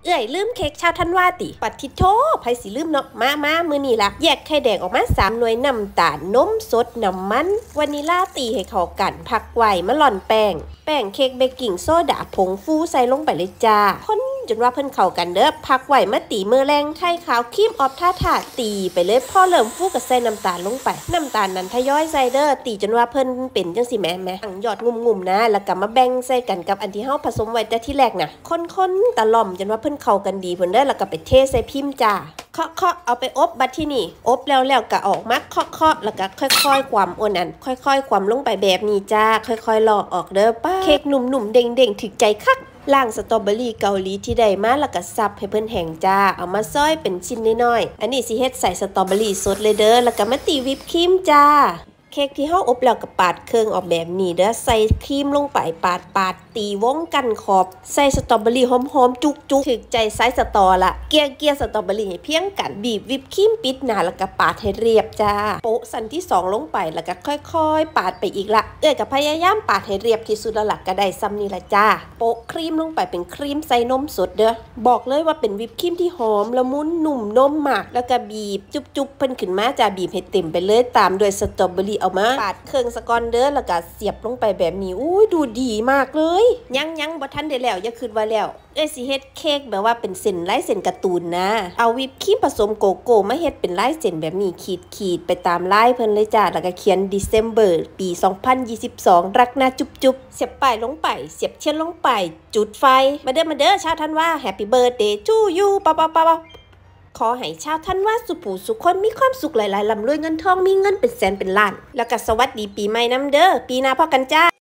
ลืมเค้กชาวธันวาติปัดทิโทไผสิลืมเนาะมามือนี่ละแยกไข่แดงออกมา3หน่วยน้ำตาลนมสดน้ำมันวานิลาตีให้เข้ากันพักไว้มะล่อนแป้งเค้กเบกกิ้งโซดาผงฟูใส่ลงไปเลยจ้าคนจนว่าเพิ่นเข้ากันเด้อพักไว้มาตีมือแรงไข่ขาวครีมออฟท่าตีไปเลยพอเริ่มฟูก็ใส่น้ำตาลลงไปน้ำตาลนั้นทยอยใส่เด้อตีจนว่าเพิ่นเป็นจังสิแม่ตั้งยอดงุ่มๆนะแล้วก็มาแบ่งใส่กันกับอันที่เฮาผสมไว้แต่ที่แรกน่ะคนตะล่อมจนว่าเพิ่นเข้ากันดีเพิ่นเด้อแล้วก็ไปเทใส่พิมพ์จ้าเคาะเอาไปอบบัดที่นี่อบแล้วก็ออกมาเคาะแล้วก็ค่อยๆความอ้วนอันค่อยๆความลงไปแบบนี้จ้าค่อยๆลอกออกเด้อป้าเค้กหนุ่มๆเด้งๆถึกใจคักล่างสตรอเบอรี่เกาหลีที่ได้มาแล้วก็ซับให้เพิ่นแห้งจ้าเอามาซอยเป็นชิ้นน้อยๆอันนี้สิเฮ็ดใส่สตรอเบอรี่สดเลยเด้อแล้วก็มาตีวิปครีมจ้าเค้กที่เฮาอบแล้วก็ปาดเครื่องออกแบบนี้เด้อใส่ครีมลงไปปาดตีวงกันขอบใส่สตรอเบอรี่หอมๆจุกถึกใจไซส์สตอละเกียสตรอเบอรี่ให้เพียงกันบีบวิปครีมปิดหน้าแล้วก็ปาดให้เรียบจ้าโปะสันที่2ลงไปแล้วก็ค่อยๆปาดไปอีกละก็พยายามปาดให้เรียบที่สุดแล้วล่ะก็ได้ซ้ำนี่ละจ้าโปะครีมลงไปเป็นครีมใส่นมสดเด้อบอกเลยว่าเป็นวิปครีมที่หอมละมุนนุ่มนมมากแล้วก็บีบจุบเพิ่นขึ้นมาจ้าบีบให้เต็มไปเลยตามด้วยสตรอเบอรี่เอามาปาดเครื่องสกอนเด้อแล้วก็เสียบลงไปแบบนี้อุ้ยดูดีมากเลยยังบ่ทันได้แล้วอย่าคิดว่าแล้วสิเฮ็ดเค้กแบบว่าเป็นเส้นลายเส้นการ์ตูนนะเอาวิปครีมผสมโกโก้มาเฮ็ดเป็นลายเส้นแบบนี้ขีดไปตามลายเพิ่นเลยจ้าแล้วก็เขียน December ปี 2022 รักนะจุ๊บเสียบป้ายลงไปเสียบเทียนลงไปจุดไฟมาเด้อชาวธันวา Happy Birthday to you ปะขอให้ชาวธันวาสุขสุขคนมีความสุขหลายๆร่ำรวยเงินทองมีเงินเป็นแสนเป็นล้านแล้วก็สวัสดีปีใหม่นำเด้อปีหน้าพอกันจ้า